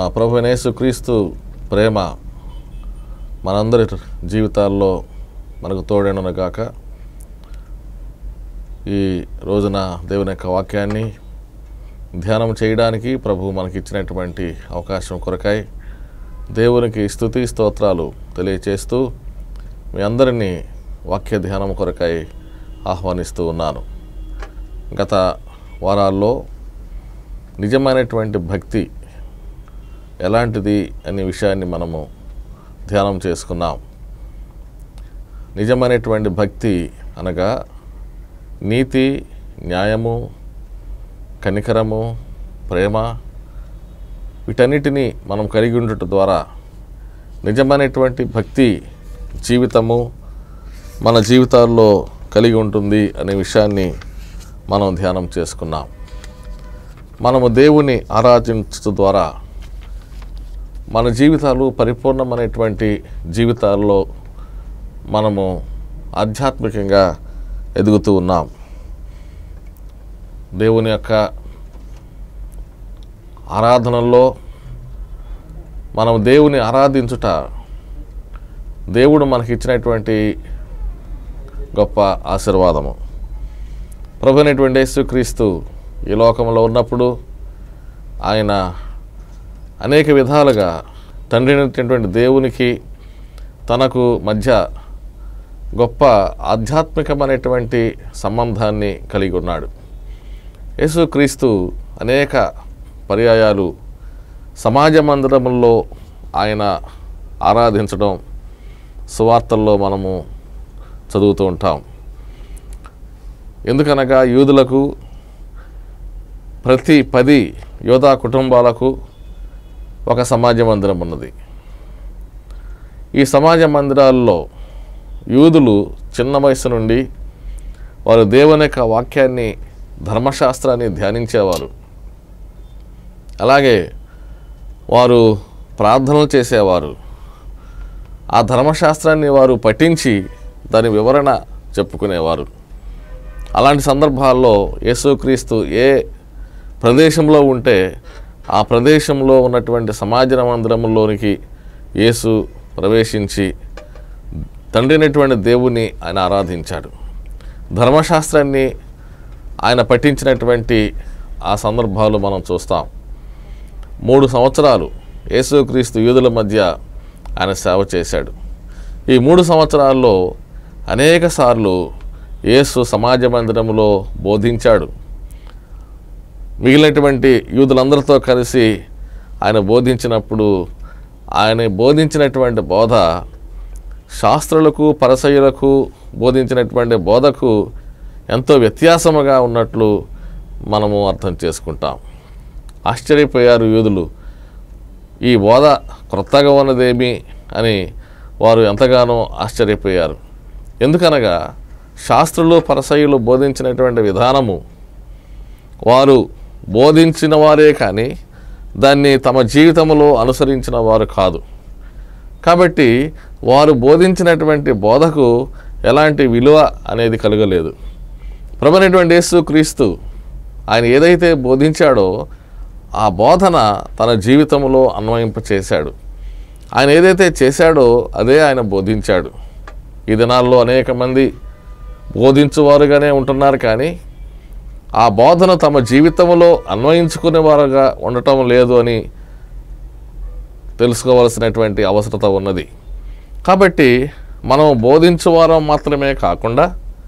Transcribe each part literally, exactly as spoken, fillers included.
ప్రభువైన యేసుక్రీస్తు ప్రేమ మనందరి జీవితాల్లో మనకు తోడైనను గాక. ఈ రోజున దేవుని యొక్క వాక్యాన్ని ధ్యానం చేయడానికి ప్రభు మనకి ఇచ్చినటువంటి అవకాశం కొరకై దేవునికి స్తుతి స్తోత్రాలు తెలియచేస్తూ మీ అందరినీ వాక్య ధ్యానం కొరకై ఆహ్వానిస్తూ ఉన్నాను. గత వారాల్లో నిజమైనటువంటి భక్తి ఎలాంటిది అనే విషయాన్ని మనము ధ్యానం చేసుకున్నాం. నిజమైనటువంటి భక్తి అనగా నీతి, న్యాయము, కనికరము, ప్రేమ వీటన్నిటినీ మనం కలిగి ఉండటం ద్వారా నిజమైనటువంటి భక్తి జీవితము మన జీవితాల్లో కలిగి ఉంటుంది అనే విషయాన్ని మనం ధ్యానం చేసుకున్నాం. మనము దేవుని ఆరాధించడం ద్వారా మన జీవితాలు పరిపూర్ణమైనటువంటి జీవితాల్లో మనము ఆధ్యాత్మికంగా ఎదుగుతూ ఉన్నాం. దేవుని యొక్క ఆరాధనలో మనం దేవుని ఆరాధించుట దేవుడు మనకిచ్చినటువంటి గొప్ప ఆశీర్వాదము. ప్రభు అయినటువంటి యేసుక్రీస్తు ఈ లోకంలో ఉన్నప్పుడు ఆయన అనేక విధాలుగా తండ్రి అయినటువంటి దేవునికి తనకు మధ్య గొప్ప ఆధ్యాత్మికమైనటువంటి సంబంధాన్ని కలిగి ఉన్నాడు. యేసుక్రీస్తు అనేక పర్యాయాలు సమాజ మందిరముల్లో ఆయన ఆరాధించడం సువార్తల్లో మనము చదువుతూ ఉంటాం. ఎందుకనగా యూదులకు ప్రతి పది యోధా కుటుంబాలకు ఒక సమాజ మందిరం ఉన్నది. ఈ సమాజ మందిరాల్లో యూదులు చిన్న వయసు నుండి వారు దేవుని యొక్క వాక్యాన్ని, ధర్మశాస్త్రాన్ని ధ్యానించేవారు. అలాగే వారు ప్రార్థనలు చేసేవారు. ఆ ధర్మశాస్త్రాన్ని వారు పఠించి దాని వివరణ చెప్పుకునేవారు. అలాంటి సందర్భాల్లో యేసుక్రీస్తు ఏ ప్రదేశంలో ఉంటే ఆ ప్రదేశంలో ఉన్నటువంటి సమాజ మందిరంలోనికి యేసు ప్రవేశించి తండ్రి అయినటువంటి దేవుని ఆయన ఆరాధించాడు. ధర్మశాస్త్రాన్ని ఆయన పఠించినటువంటి ఆ సందర్భాలు మనం చూస్తాం. మూడు సంవత్సరాలు యేసుక్రీస్తు యూదుల మధ్య ఆయన సేవ చేశాడు. ఈ మూడు సంవత్సరాల్లో అనేక సార్లు యేసు సమాజ మందిరంలో బోధించాడు. మిగిలినటువంటి యూదులందరితో కలిసి ఆయన బోధించినప్పుడు ఆయన బోధించినటువంటి బోధ శాస్త్రులకు, పరిసయ్యులకు బోధించినటువంటి బోధకు ఎంతో వ్యత్యాసముగా ఉన్నట్లు మనము అర్థం చేసుకుంటాం. ఆశ్చర్యపోయారు యూదులు. ఈ బోధ క్రొత్తగా ఉన్నదేమి అని వారు ఎంతగానో ఆశ్చర్యపోయారు. ఎందుకనగా శాస్త్రులు, పరిసయ్యులు బోధించినటువంటి విధానము వారు బోధించిన వారే కానీ దాన్ని తమ జీవితంలో అనుసరించిన వారు కాదు. కాబట్టి వారు బోధించినటువంటి బోధకు ఎలాంటి విలువ అనేది కలగలేదు. ప్రభువైనటువంటి యేసుక్రీస్తు ఆయన ఏదైతే బోధించాడో ఆ బోధన తన జీవితంలో అన్వయింప చేశాడు. ఆయన ఏదైతే చేశాడో అదే ఆయన బోధించాడు. ఈ దినాల్లో అనేక మంది బోధించువారుగానే ఉంటున్నారు, కానీ ఆ బోధన తమ జీవితంలో అన్వయించుకునేవారుగా ఉండటం లేదు అని తెలుసుకోవాల్సినటువంటి అవసరత ఉన్నది. కాబట్టి మనం బోధించువారం మాత్రమే కాకుండా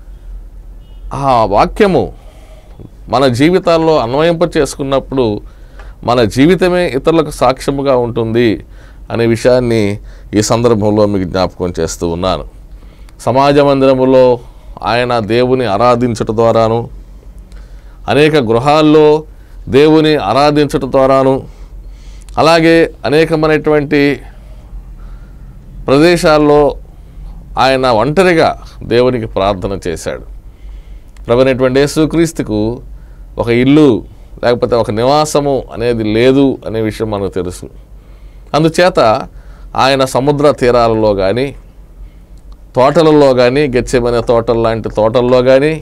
ఆ వాక్యము మన జీవితాల్లో అన్వయింప చేసుకున్నప్పుడు మన జీవితమే ఇతరులకు సాక్ష్యముగా ఉంటుంది అనే విషయాన్ని ఈ సందర్భంలో మీకు జ్ఞాపకం చేస్తూ ఉన్నాను. సమాజ మందిరములో ఆయన దేవుని ఆరాధించటం ద్వారాను, అనేక గృహాల్లో దేవుని ఆరాధించటం ద్వారాను, అలాగే అనేకమైనటువంటి ప్రదేశాల్లో ఆయన ఒంటరిగా దేవునికి ప్రార్థన చేశాడు. ప్రభువైనటువంటి యేసుక్రీస్తుకు ఒక ఇల్లు లేకపోతే ఒక నివాసము అనేది లేదు అనే విషయం మనకు తెలుసు. అందుచేత ఆయన సముద్ర తీరాలలో కానీ, తోటలలో కానీ, గెత్సేమనే తోటల లాంటి తోటల్లో కానీ,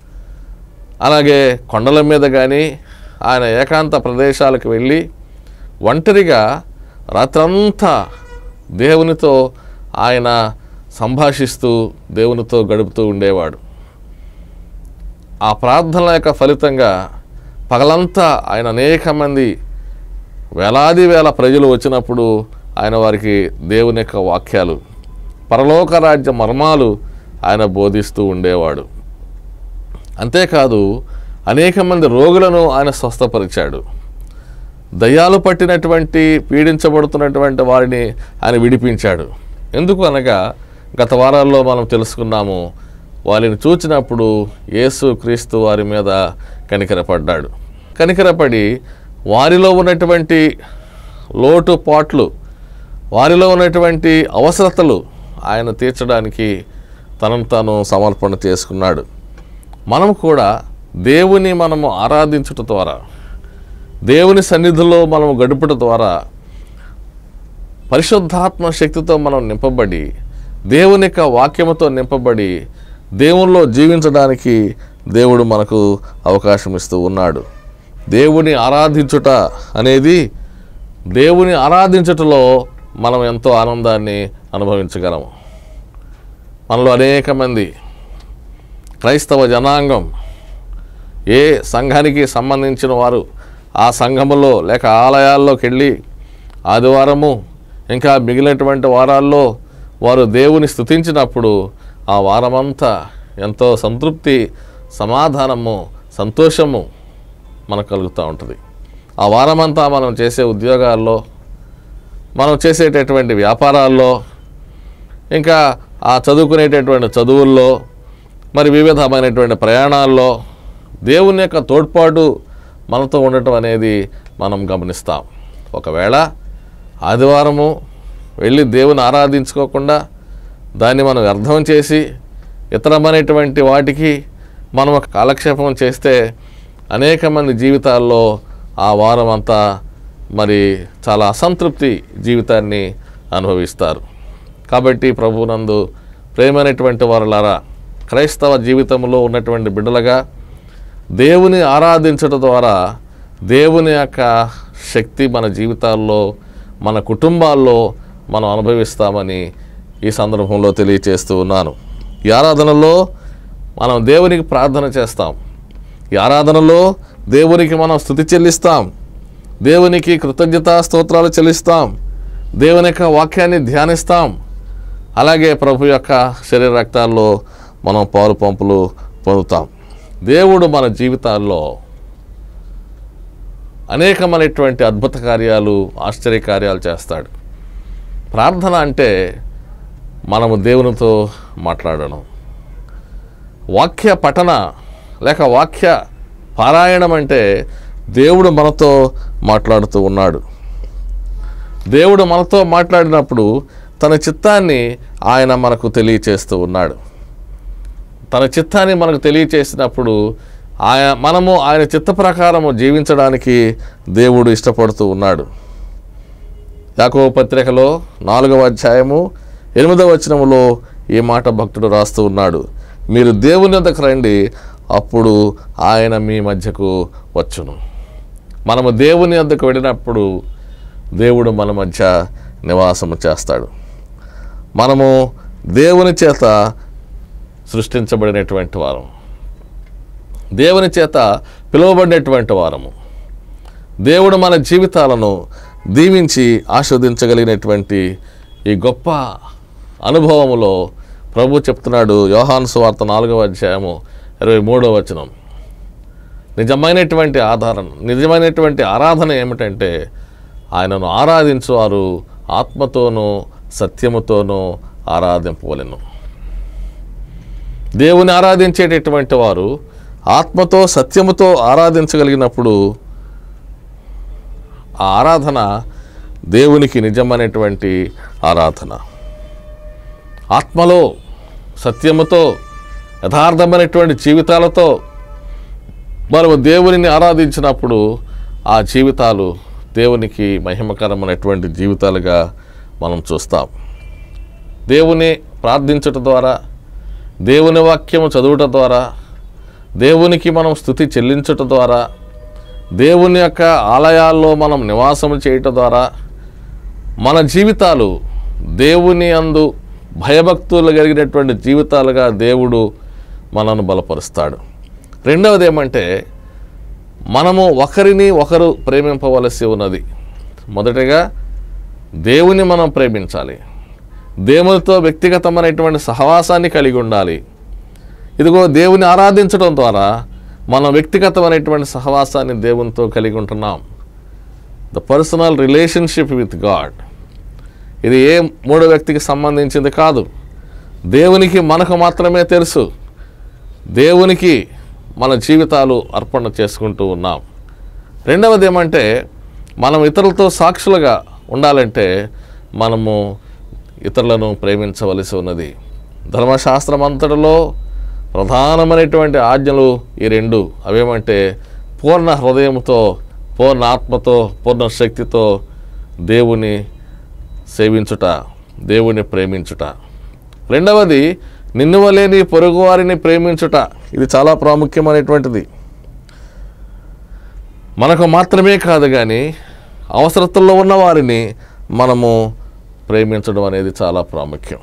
అలాగే కొండల మీద కానీ ఆయన ఏకాంత ప్రదేశాలకు వెళ్ళి ఒంటరిగా రాత్రంతా దేవునితో ఆయన సంభాషిస్తూ దేవునితో గడుపుతూ ఉండేవాడు. ఆ ప్రార్థనల యొక్క ఫలితంగా పగలంతా ఆయన అనేక మంది వేలాది వేల ప్రజలు వచ్చినప్పుడు ఆయన వారికి దేవుని యొక్క వాక్యాలు, పరలోక రాజ్య మర్మాలు ఆయన బోధిస్తూ ఉండేవాడు. అంతేకాదు అనేక మంది రోగులను ఆయన స్వస్థపరిచాడు. దయ్యాలు పట్టినటువంటి పీడించబడుతున్నటువంటి వారిని ఆయన విడిపించాడు. ఎందుకు అనగా గత వారాల్లో మనం తెలుసుకున్నాము, వారిని చూచినప్పుడు యేసు క్రీస్తు వారి మీద కనికరపడ్డాడు. కనికరపడి వారిలో ఉన్నటువంటి లోటుపాట్లు, వారిలో ఉన్నటువంటి అవసరతలు ఆయన తీర్చడానికి తనను తాను సమర్పణ చేసుకున్నాడు. మనం కూడా దేవుని మనము ఆరాధించుట ద్వారా, దేవుని సన్నిధిలో మనము గడుపుట ద్వారా పరిశుద్ధాత్మ శక్తితో మనం నింపబడి, దేవుని యొక్క వాక్యముతో నింపబడి దేవునిలో జీవించడానికి దేవుడు మనకు అవకాశం ఇస్తూ ఉన్నాడు. దేవుని ఆరాధించుట అనేది, దేవుని ఆరాధించుటలో మనం ఎంతో ఆనందాన్ని అనుభవించగలము. మనలో అనేక మంది క్రైస్తవ జనాంగం ఏ సంఘానికి సంబంధించిన వారు ఆ సంఘములో లేక ఆలయాల్లోకి వెళ్ళి ఆదివారము ఇంకా మిగిలినటువంటి వారాల్లో వారు దేవుని స్తుతించినప్పుడు ఆ వారమంతా ఎంతో సంతృప్తి, సమాధానము, సంతోషము మనకు కలుగుతూ ఉంటుంది. ఆ వారమంతా మనం చేసే ఉద్యోగాల్లో, మనం చేసేటటువంటి వ్యాపారాల్లో, ఇంకా ఆ చదువుకునేటటువంటి చదువుల్లో, మరి వివిధమైనటువంటి ప్రయాణాల్లో దేవుని యొక్క తోడ్పాటు మనతో ఉండటం అనేది మనం గమనిస్తాం. ఒకవేళ ఆదివారము వెళ్ళి దేవుని ఆరాధించుకోకుండా దాన్ని మనం వ్యర్థం చేసి ఇతరమైనటువంటి వాటికి మనం ఒక కాలక్షేపం చేస్తే అనేక మంది జీవితాల్లో ఆ వారం అంతా మరి చాలా అసంతృప్తి జీవితాన్ని అనుభవిస్తారు. కాబట్టి ప్రభువునందు ప్రేమైనటువంటి వారులారా, క్రైస్తవ జీవితంలో ఉన్నటువంటి బిడ్డలుగా దేవుని ఆరాధించడం ద్వారా దేవుని యొక్క శక్తి మన జీవితాల్లో, మన కుటుంబాల్లో మనం అనుభవిస్తామని ఈ సందర్భంలో తెలియచేస్తూ ఉన్నాను. ఈ ఆరాధనలో మనం దేవునికి ప్రార్థన చేస్తాం. ఈ ఆరాధనలో దేవునికి మనం స్తుతి చెల్లిస్తాం, దేవునికి కృతజ్ఞతా స్తోత్రాలు చెల్లిస్తాం, దేవుని యొక్క వాక్యాన్ని ధ్యానిస్తాం. అలాగే ప్రభు యొక్క శరీర రక్తాల్లో మనం పాలు పంపులు పొందుతాం. దేవుడు మన జీవితాల్లో అనేకమైనటువంటి అద్భుత కార్యాలు, ఆశ్చర్య కార్యాలు చేస్తాడు. ప్రార్థన అంటే మనము దేవునితో మాట్లాడడం. వాక్య పఠన లేక వాక్య పారాయణం అంటే దేవుడు మనతో మాట్లాడుతూ ఉన్నాడు. దేవుడు మనతో మాట్లాడినప్పుడు తన చిత్తాన్ని ఆయన మనకు తెలియచేస్తూ ఉన్నాడు. తన చిత్తాన్ని మనకు తెలియచేసినప్పుడు ఆయన మనము ఆయన చిత్త ప్రకారము జీవించడానికి దేవుడు ఇష్టపడుతూ ఉన్నాడు. యాకోబు పత్రికలో నాలుగవ అధ్యాయము ఎనిమిదవ వచనములో ఈ మాట భక్తుడు రాస్తూ ఉన్నాడు, మీరు దేవుని వద్దకు రండి, అప్పుడు ఆయన మీ మధ్యకు వచ్చును. మనము దేవుని వద్దకు వెళ్ళినప్పుడు దేవుడు మన మధ్య నివాసము చేస్తాడు. మనము దేవుని చేత సృష్టించబడినటువంటి వారము, దేవుని చేత పిలువబడినటువంటి వారము. దేవుడు మన జీవితాలను దీవించి ఆస్వాదించగలిగినటువంటి ఈ గొప్ప అనుభవములో ప్రభు చెప్తున్నాడు. యోహాను సువార్త నాలుగవ అధ్యాయము ఇరవై మూడవ వచనం, నిజమైనటువంటి ఆధారణ నిజమైనటువంటి ఆరాధన ఏమిటంటే ఆయనను ఆరాధించువారు ఆత్మతోనూ సత్యముతోనూ ఆరాధింపవలెను. దేవుని ఆరాధించేటటువంటి వారు ఆత్మతో సత్యముతో ఆరాధించగలిగినప్పుడు ఆ ఆరాధన దేవునికి నిజమైనటువంటి ఆరాధన. ఆత్మలో సత్యముతో యథార్థమైనటువంటి జీవితాలతో మనము దేవునిని ఆరాధించినప్పుడు ఆ జీవితాలు దేవునికి మహిమకరమైనటువంటి జీవితాలుగా మనం చూస్తాం. దేవుని ప్రార్థించటం ద్వారా, దేవుని వాక్యము చదువుట ద్వారా, దేవునికి మనం స్తుతి చెల్లించటం ద్వారా దేవుని యొక్క ఆలయాల్లో మనం నివాసం చేయటం ద్వారా మన జీవితాలు దేవుని యందు భయభక్తులు కలిగినటువంటి జీవితాలుగా దేవుడు మనను బలపరుస్తాడు. రెండవది ఏమంటే, మనము ఒకరిని ఒకరు ప్రేమింపవలసి ఉన్నది. మొదటగా దేవుని మనం ప్రేమించాలి. దేవునితో వ్యక్తిగతమైనటువంటి సహవాసాన్ని కలిగి ఉండాలి. ఇదిగో దేవుని ఆరాధించడం ద్వారా మనం వ్యక్తిగతమైనటువంటి సహవాసాన్ని దేవునితో కలిగి ఉంటున్నాం. The personal relationship with God. ఇది ఏ మూడో వ్యక్తికి సంబంధించింది కాదు. దేవునికి మనకు మాత్రమే తెలుసు. దేవునికి మన జీవితాలు అర్పణ చేసుకుంటూ ఉన్నాం. రెండవది ఏమంటే, మనం ఇతరులతో సాక్షులుగా ఉండాలంటే మనము ఇతరులను ప్రేమించవలసి ఉన్నది. ధర్మశాస్త్రం అంతటిలో ప్రధానమైనటువంటి ఆజ్ఞలు ఈ రెండు. అవేమంటే, పూర్ణ హృదయంతో, పూర్ణ ఆత్మతో, పూర్ణ శక్తితో దేవుని సేవించుట, దేవుని ప్రేమించుట. రెండవది, నిన్ను వలె నీ పొరుగువారిని ప్రేమించుట. ఇది చాలా ప్రాముఖ్యమైనటువంటిది. మనకు మాత్రమే కాదు కానీ అవసరతల్లో ఉన్న వారిని మనము ప్రేమించడం అనేది చాలా ప్రాముఖ్యం.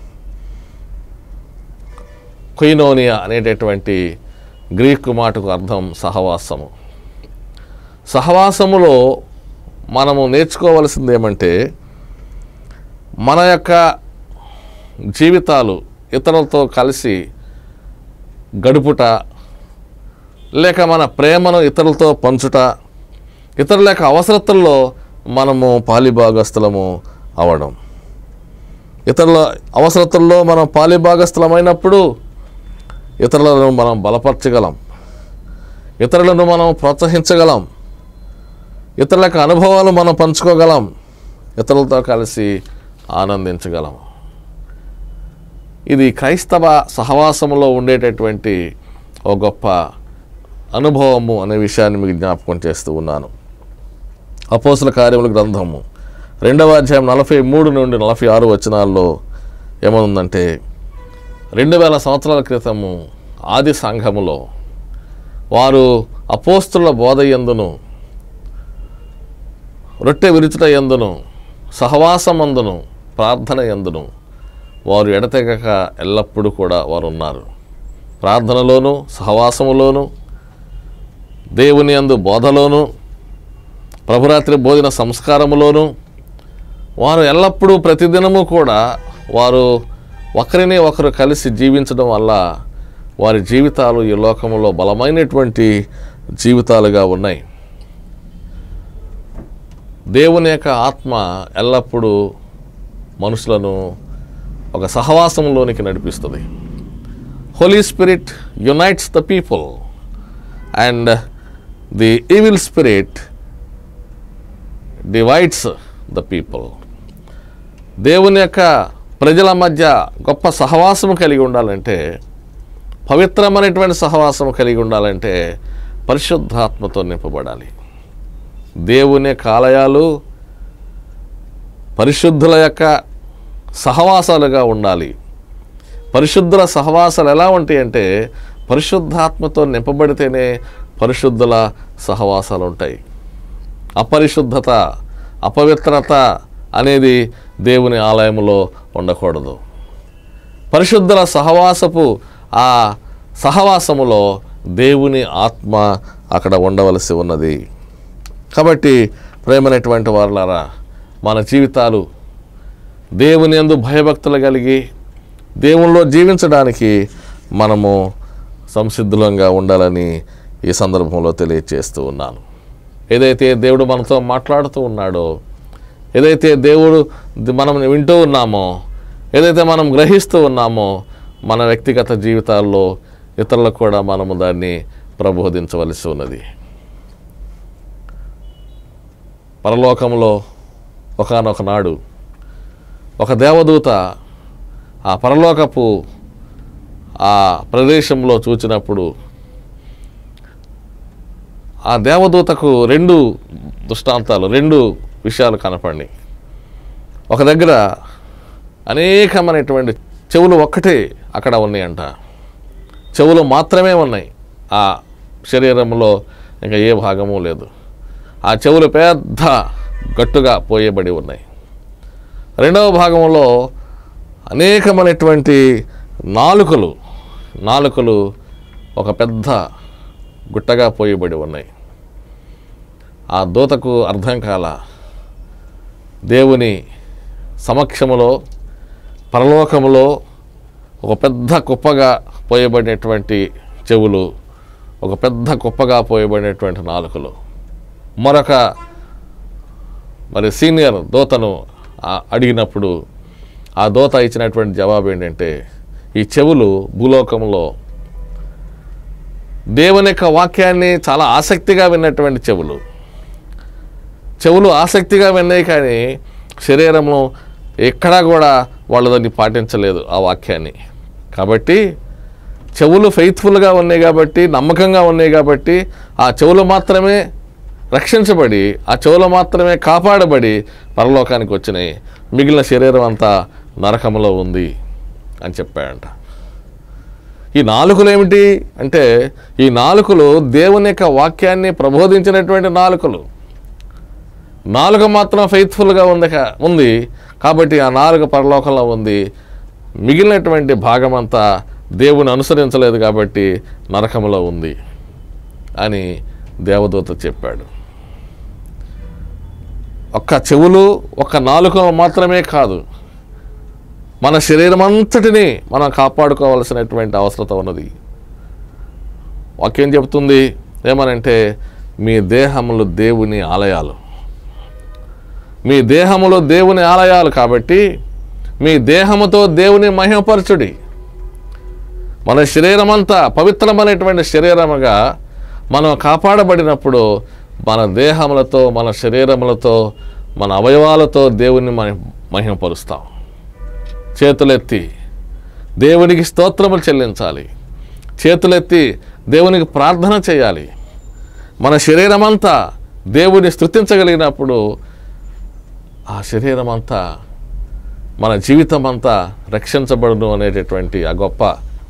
కొయినోనియా అనేటటువంటి గ్రీకు మాటకు అర్థం సహవాసము. సహవాసములో మనము నేర్చుకోవలసింది ఏమంటే, మన యొక్క జీవితాలు ఇతరులతో కలిసి గడుపుట, లేక మన ప్రేమను ఇతరులతో పంచుట, ఇతరుల యొక్క అవసరతల్లో మనము పాలిభాగస్థలము అవడం. ఇతరుల అవసరతల్లో మనం పాలిభాగస్థలమైనప్పుడు ఇతరులను మనం బలపరచగలం, ఇతరులను మనం ప్రోత్సహించగలం, ఇతరుల యొక్క అనుభవాలు మనం పంచుకోగలం, ఇతరులతో కలిసి ఆనందించగలం. ఇది క్రైస్తవ సహవాసములో ఉండేటటువంటి ఒక గొప్ప అనుభవము అనే విషయాన్ని మీకు జ్ఞాపకం చేస్తూ ఉన్నాను. అపోస్తల కార్యముల గ్రంథము రెండవ అధ్యాయం నలభై మూడు నుండి నలభై ఆరు వచనాల్లో ఏమనుందంటే, రెండు వేల సంవత్సరాల క్రితము ఆది సంఘములో వారు అపోస్తలుల బోధ యందును, రొట్టె విరుచుట యందును, సహవాసమందును, ప్రార్థన యందును వారు ఎడతెగక ఎల్లప్పుడూ కూడా వారు ఉన్నారు. ప్రార్థనలోను, సహవాసములోను, దేవుని యందు బోధలోను, ప్రభురాత్రి భోజన సంస్కారములోను వారు ఎల్లప్పుడూ ప్రతిదినము కూడా వారు ఒకరిని ఒకరు కలిసి జీవించడం వల్ల వారి జీవితాలు ఈ లోకంలో బలమైనటువంటి జీవితాలుగా ఉన్నాయి. దేవుని యొక్క ఆత్మ ఎల్లప్పుడూ మనుషులను ఒక సహవాసంలోనికి నడిపిస్తుంది. Holy Spirit unites the people and the evil spirit divides the people. దేవుని యొక్క ప్రజల మధ్య గొప్ప సహవాసము కలిగి ఉండాలంటే, పవిత్రమైనటువంటి సహవాసము కలిగి ఉండాలంటే పరిశుద్ధాత్మతో నింపబడాలి. దేవుని యొక్క ఆలయాలు పరిశుద్ధుల యొక్క సహవాసాలుగా ఉండాలి. పరిశుద్ధుల సహవాసాలు ఎలా ఉంటాయి అంటే, పరిశుద్ధాత్మతో నింపబడితేనే పరిశుద్ధుల సహవాసాలు ఉంటాయి. అపరిశుద్ధత, అపవిత్రత అనేది దేవుని ఆలయంలో ఉండకూడదు. పరిశుద్ధుల సహవాసపు ఆ సహవాసములో దేవుని ఆత్మ అక్కడ ఉండవలసి ఉన్నది. కాబట్టి ప్రేమైనటువంటి వారులారా, మన జీవితాలు దేవుని యందు భయభక్తులు కలిగి దేవునిలో జీవించడానికి మనము సంసిద్ధులంగా ఉండాలని ఈ సందర్భంలో తెలియజేస్తూ ఉన్నాను. ఏదైతే దేవుడు మనతో మాట్లాడుతూ ఉన్నాడో, ఏదైతే దేవుడు మనం వింటూ ఉన్నామో, ఏదైతే మనం గ్రహిస్తూ ఉన్నామో, మన వ్యక్తిగత జీవితాల్లో ఇతరులకు కూడా మనము దాన్ని ప్రబోధించవలసి ఉన్నది. పరలోకంలో ఒకానొక నాడు ఒక దేవదూత ఆ పరలోకపు ఆ ప్రదేశంలో చూచినప్పుడు ఆ దేవదూతకు రెండు దృష్టాంతాలు, రెండు విషయాలు కనపడి, ఒక దగ్గర అనేకమైనటువంటి చెవులు ఒక్కటే అక్కడ ఉన్నాయంట. చెవులు మాత్రమే ఉన్నాయి. ఆ శరీరంలో ఇంకా ఏ భాగము లేదు. ఆ చెవులు పెద్ద గట్టుగా పోయబడి ఉన్నాయి. రెండవ భాగంలో అనేకమైనటువంటి నాలుకలు నాలుకలు ఒక పెద్ద గుట్టగా పోయబడి ఉన్నాయి. ఆ దూతకు అర్థం కాల దేవుని సమక్షములో పరలోకములో ఒక పెద్ద కుప్పగా పోయబడినటువంటి చెవులు, ఒక పెద్ద కుప్పగా పోయబడినటువంటి నాలుకలు. మరొక మరి సీనియర్ దూతను అడిగినప్పుడు ఆ దూత ఇచ్చినటువంటి జవాబు ఏంటంటే, ఈ చెవులు భూలోకంలో దేవుని యొక్క వాక్యాన్ని చాలా ఆసక్తిగా విన్నటువంటి చెవులు చెవులు ఆసక్తిగా విన్నాయి, కానీ శరీరంలో ఎక్కడా కూడా వాళ్ళు దాన్ని పాటించలేదు ఆ వాక్యాన్ని. కాబట్టి చెవులు ఫెయిత్ఫుల్గా ఉన్నాయి కాబట్టి, నమ్మకంగా ఉన్నాయి కాబట్టి ఆ చెవులు మాత్రమే రక్షించబడి, ఆ చెవులు మాత్రమే కాపాడబడి పరలోకానికి వచ్చినాయి. మిగిలిన శరీరం అంతా నరకంలో ఉంది అని చెప్పాడంట. ఈ నాలుకలు ఏమిటి అంటే, ఈ నాలుకలు దేవుని యొక్క వాక్యాన్ని ప్రబోధించినటువంటి నాలుకలు. నాలుక మాత్రం ఫెయిత్ఫుల్గా ఉంది ఉంది కాబట్టి ఆ నాలుక పరలోకంలో ఉంది. మిగిలినటువంటి భాగం అంతా దేవుని అనుసరించలేదు కాబట్టి నరకంలో ఉంది అని దేవదూత చెప్పాడు. ఒక్క చెవులు ఒక్క నాలుక మాత్రమే కాదు, మన శరీరం అంతటిని మనం కాపాడుకోవాల్సినటువంటి అవసరం ఉన్నది. వాక్యం చెబుతుంది ఏమనంటే, మీ దేహములు దేవుని ఆలయాలు, మీ దేహములు దేవుని ఆలయాలు కాబట్టి మీ దేహముతో దేవుని మహిమపరచుడి. మన శరీరం అంతా పవిత్రమైనటువంటి శరీరముగా మనం కాపాడబడినప్పుడు మన దేహములతో, మన శరీరములతో, మన అవయవాలతో దేవుని మహిమపరుస్తాం. చేతులెత్తి దేవునికి స్తోత్రములు చెల్లించాలి. చేతులెత్తి దేవునికి ప్రార్థన చేయాలి. మన శరీరం అంతా దేవుని స్తుతించగలిగినప్పుడు ఆ శరీరం అంతా, మన జీవితం అంతా రక్షించబడును అనేటటువంటి ఆ గొప్ప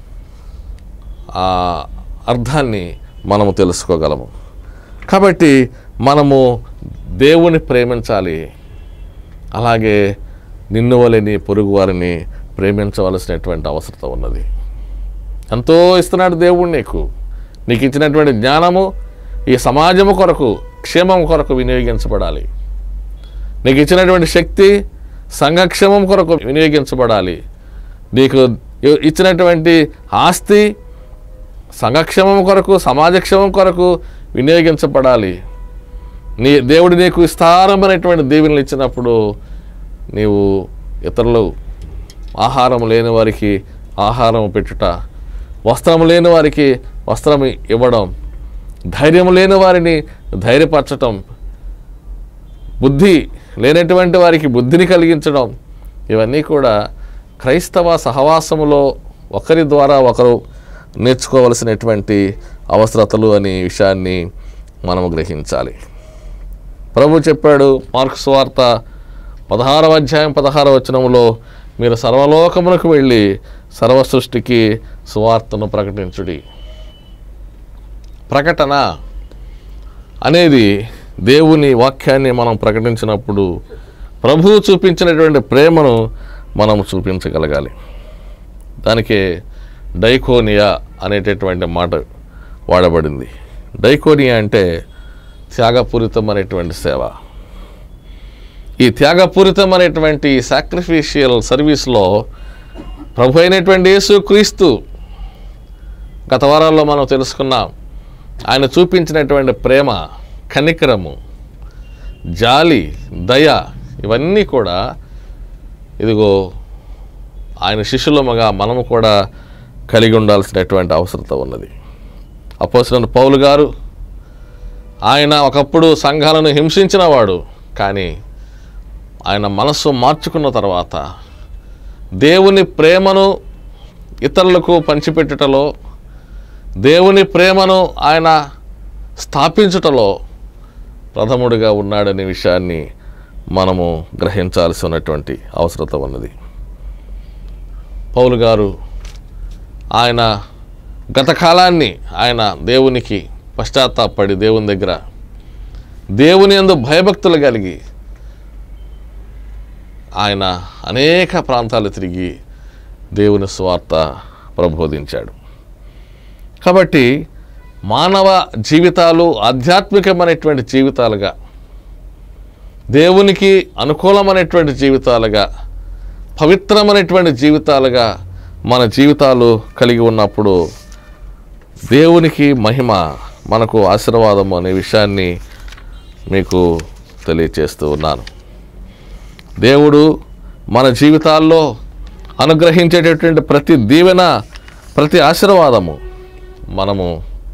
ఆ అర్థాన్ని మనము తెలుసుకోగలము. కాబట్టి మనము దేవుని ప్రేమించాలి, అలాగే నిన్ను వలె నీ పొరుగు వారిని ప్రేమించవలసినటువంటి అవసరం ఉన్నది. ఎంతో ఇస్తున్నాడు దేవుడు నీకు. నీకు ఇచ్చినటువంటి జ్ఞానము ఈ సమాజము కొరకు, క్షేమం కొరకు వినియోగించబడాలి. నీకు ఇచ్చినటువంటి శక్తి సంఘక్షేమం కొరకు వినియోగించబడాలి. నీకు ఇచ్చినటువంటి ఆస్తి సంఘక్షేమం కొరకు, సమాజక్షేమం కొరకు వినియోగించబడాలి. నీ దేవుడు నీకు విస్తారమైనటువంటి దీవెనలు ఇచ్చినప్పుడు నీవు ఇతరులు ఆహారం లేని వారికి ఆహారం పెట్టుట, వస్త్రం లేని వారికి వస్త్రం ఇవ్వడం, ధైర్యం లేని వారిని ధైర్యపరచటం, బుద్ధి లేనటువంటి వారికి బుద్ధిని కలిగించడం, ఇవన్నీ కూడా క్రైస్తవ సహవాసములో ఒకరి ద్వారా ఒకరు నేర్చుకోవలసినటువంటి అవసరతలు అనే విషయాన్ని మనము గ్రహించాలి. ప్రభు చెప్పాడు మార్కు సువార్త పదహారవ అధ్యాయం పదహారవ వచనములో, మీరు సర్వలోకమునకు వెళ్ళి సర్వ సృష్టికి సువార్తను ప్రకటించుడి. ప్రకటన అనేది దేవుని వాక్యాన్ని మనం ప్రకటించినప్పుడు ప్రభువు చూపించినటువంటి ప్రేమను మనం చూపించగలగాలి. దానికే డైకోనియా అనేటటువంటి మాట వాడబడింది. డైకోనియా అంటే త్యాగపూరితం అనేటువంటి సేవ. ఈ త్యాగపూరితం అనేటువంటి సాక్రిఫిషియల్ సర్వీస్లో ప్రభు అయినటువంటి యేసు క్రీస్తు గత వారాల్లో మనం తెలుసుకున్నాం. ఆయన చూపించినటువంటి ప్రేమ, కనికరము, జాలి, దయ, ఇవన్నీ కూడా ఇదిగో ఆయన శిష్యులముగా మనము కూడా కలిగి ఉండాల్సినటువంటి అవసరం ఉన్నది. అపోస్తలుడైన పౌలు గారు, ఆయన ఒకప్పుడు సంఘాలను హింసించినవాడు, కానీ ఆయన మనస్సు మార్చుకున్న తర్వాత దేవుని ప్రేమను ఇతరులకు పంచిపెట్టుటలో, దేవుని ప్రేమను ఆయన స్థాపించుటలో ప్రథముడిగా ఉన్నాడనే విషయాన్ని మనము గ్రహించాల్సి ఉన్నటువంటి అవసరం ఉన్నది. పౌలు గారు ఆయన గత కాలాన్ని ఆయన దేవునికి పశ్చాత్తాపడి దేవుని దగ్గర దేవుని యందు భయభక్తులు కలిగి ఆయన అనేక ప్రాంతాలు తిరిగి దేవుని సువార్త ప్రబోధించాడు. కాబట్టి మానవ జీవితాలు ఆధ్యాత్మికమైనటువంటి జీవితాలుగా, దేవునికి అనుకూలమైనటువంటి జీవితాలుగా, పవిత్రమైనటువంటి జీవితాలుగా మన జీవితాలు కలిగి ఉన్నప్పుడు దేవునికి మహిమ, మనకు ఆశీర్వాదము అనే విషయాన్ని మీకు తెలియచేస్తూ ఉన్నాను. దేవుడు మన జీవితాల్లో అనుగ్రహించేటటువంటి ప్రతి దీవెన, ప్రతి ఆశీర్వాదము మనము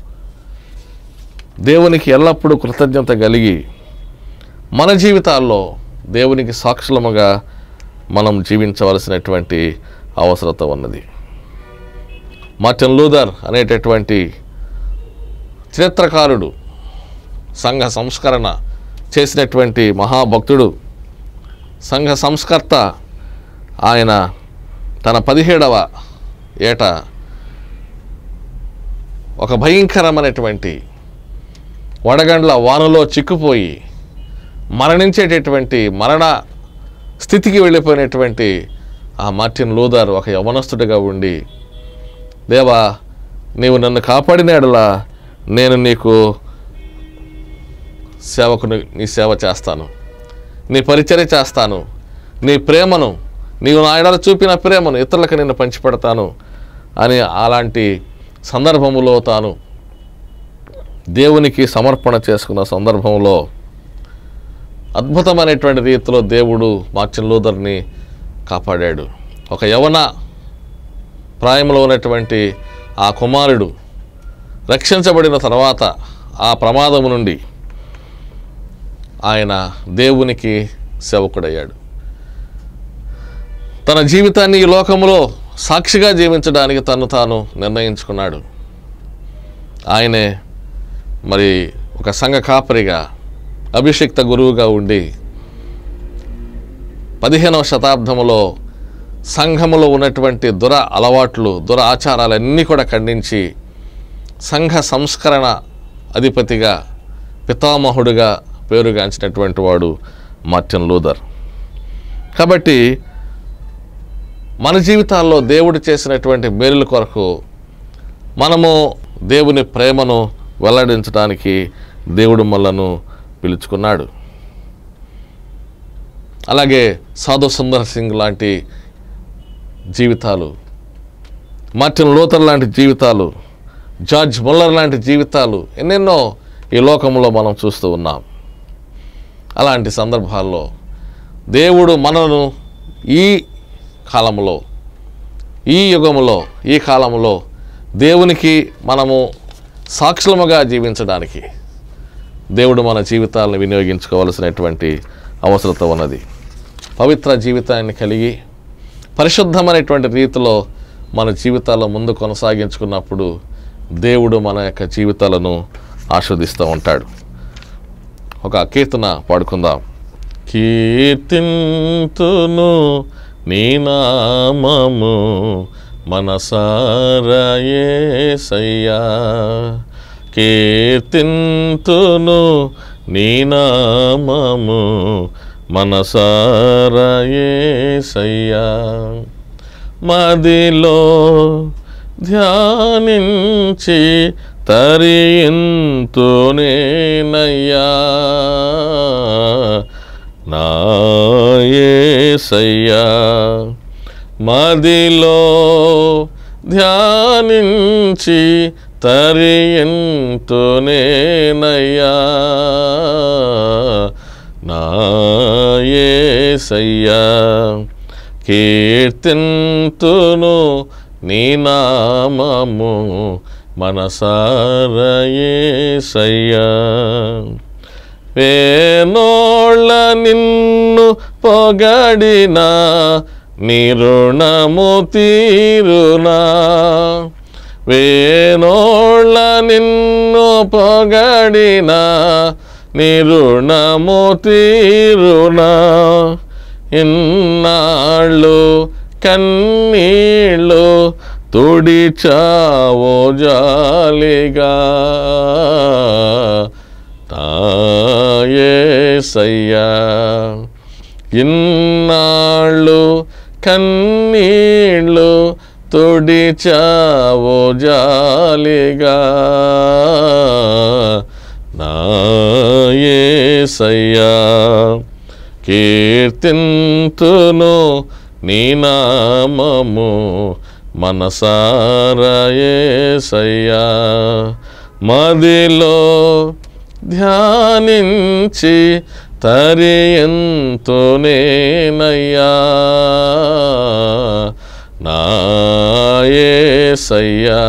దేవునికి ఎల్లప్పుడూ కృతజ్ఞత కలిగి మన జీవితాల్లో దేవునికి సాక్షులముగా మనం జీవించవలసినటువంటి అవసరత ఉన్నది. మార్టిన్ లూథర్ అనేటటువంటి చరిత్రకారుడు, సంఘ సంస్కరణ చేసినటువంటి మహాభక్తుడు, సంఘ సంస్కర్త, ఆయన తన పదిహేడవ ఏట ఒక భయంకరమైనటువంటి వడగండ్ల వానలో చిక్కుపోయి మరణించేటటువంటి మరణ స్థితికి వెళ్ళిపోయినటువంటి ఆ మార్టిన్ లూథర్ ఒక యవనస్తుడిగా ఉండి, దేవా నీవు నన్ను కాపాడినాడులా నేను నీకు సేవకుని నీ సేవ చేస్తాను, నీ పరిచర్య చేస్తాను, నీ ప్రేమను, నీవు నా ఎడల చూపిన ప్రేమను ఇతరులకు నేను పంచిపెడతాను అని అలాంటి సందర్భములో తాను దేవునికి సమర్పణ చేసుకున్న సందర్భంలో అద్భుతమైనటువంటి రీతిలో దేవుడు మార్టిన్ లూథర్ని కాపాడాడు. ఒక యవన ప్రాయంలో ఉన్నటువంటి ఆ కుమారుడు రక్షించబడిన తర్వాత ఆ ప్రమాదము నుండి ఆయన దేవునికి సేవకుడయ్యాడు. తన జీవితాన్ని ఈ లోకంలో సాక్షిగా జీవించడానికి తను తాను నిర్ణయించుకున్నాడు. ఆయనే మరి ఒక సంఘ కాపరిగా, అభిషిక్త గురువుగా ఉండి పదిహేనవ శతాబ్దంలో సంఘములో ఉన్నటువంటి దుర అలవాట్లు, దుర ఆచారాలన్నీ కూడా ఖండించి సంఘ సంస్కరణ అధిపతిగా, పితామహుడుగా పేరుగాంచినటువంటి వాడు మార్టిన్ లూథర్. కాబట్టి మన జీవితాల్లో దేవుడు చేసినటువంటి మేలుల కొరకు మనము దేవుని ప్రేమను వెల్లడించడానికి దేవుడు మనలను పిలుచుకున్నాడు. అలాగే సాధు సుందర్ సింగ్ లాంటి జీవితాలు, మార్టిన్ లూథర్ లాంటి జీవితాలు, జార్జ్ ముల్లర్ లాంటి జీవితాలు ఎన్నెన్నో ఈ లోకంలో మనం చూస్తూ ఉన్నాం. అలాంటి సందర్భాల్లో దేవుడు మనను ఈ కాలంలో, ఈ యుగములో, ఈ కాలంలో దేవునికి మనము సాక్షులముగా జీవించడానికి దేవుడు మన జీవితాలను వినియోగించుకోవాల్సినటువంటి అవసరత ఉన్నది. పవిత్ర జీవితాన్ని కలిగి పరిశుద్ధమైనటువంటి రీతిలో మన జీవితాల్లో ముందు కొనసాగించుకున్నప్పుడు దేవుడు మన యొక్క జీవితాలను ఆస్వాదిస్తూ ఉంటాడు. ఒక కీర్తన పాడుకుందాం. కీర్తింతును నీ నామము మనసారా యేసయ్యా, కీర్తింతును నీ నామము మనసారా యేసయ్యా, మదిలో ధ్యానించి తరింతునేనయ్యా నా యేసయ్యా, మదిలో ధ్యానించి తరింతునేనయ్యా నా యేసయ్యా, కీర్తింతును నీ నామము మనసారా యేసయ్యా, వేనోళ్ళ నిన్ను పొగడినా నీ రుణము తీరునా, వేనోళ్ళ నిన్ను పొగడినా నీ రుణము తీరునా, ఇన్నాళ్ళు కన్నీళ్ళు తోడిచావో జాలిగా నా యేసయ్యా. ఇన్నాళ్ళు కన్నీళ్ళు తోడిచావో జాలిగా నా యేసయ్యా. కీర్తింతును నీ నామము మనసారా యేసయ్యా. మదిలో ధ్యానించి తరియంతో నేనయ్యా నా యేసయ్యా.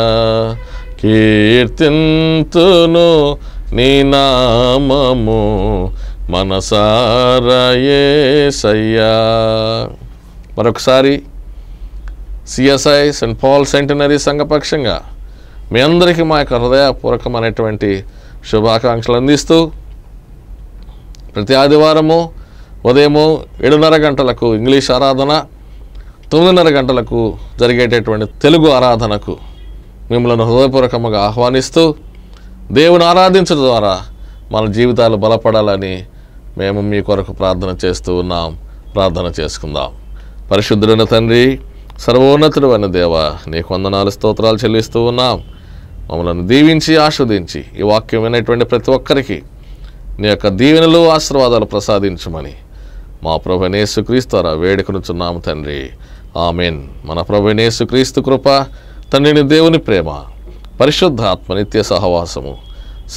కీర్తింతును నీ నామము మనసారా యేసయ్యా. మరొకసారి సిఎస్ఐ సెయింట్ పాల్ సెంటనరీ సంఘపక్షంగా మీ అందరికీ మా యొక్క హృదయపూర్వకమైనటువంటి శుభాకాంక్షలు అందిస్తూ ప్రతి ఆదివారము ఉదయము ఏడున్నర గంటలకు ఇంగ్లీష్ ఆరాధన, తొమ్మిదిన్నర గంటలకు జరిగేటటువంటి తెలుగు ఆరాధనకు మిమ్మల్ని హృదయపూర్వకంగా ఆహ్వానిస్తూ దేవుని ఆరాధించడం ద్వారా మన జీవితాలు బలపడాలని మేము మీ కొరకు ప్రార్థన చేస్తూ ఉన్నాం. ప్రార్థన చేసుకుందాం. పరిశుద్ధుడైన తండ్రి, సర్వోన్నతుడు అయిన దేవ, నీకు వందనాలు స్తోత్రాలు చెల్లిస్తూ ఉన్నాం. మమ్మల్ని దీవించి ఆస్వాదించి ఈ వాక్యం వినేటువంటి ప్రతి ఒక్కరికి నీ యొక్క దీవెనలు ఆశీర్వాదాలు ప్రసాదించమని మా ప్రభువైన యేసుక్రీస్తు ద్వారా వేడుకొనుచున్నాము తండ్రి. ఆమేన్. మన ప్రభువైన యేసుక్రీస్తు కృప, తండ్రిని దేవుని ప్రేమ, పరిశుద్ధ ఆత్మ నిత్య సహవాసము,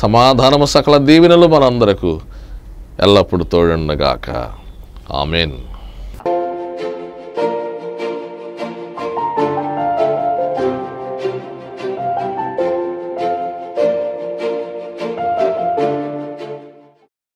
సమాధానము, సకల దీవెనలు మనందరకు ఎల్లప్పుడూ తోడుండగాక. ఆమేన్.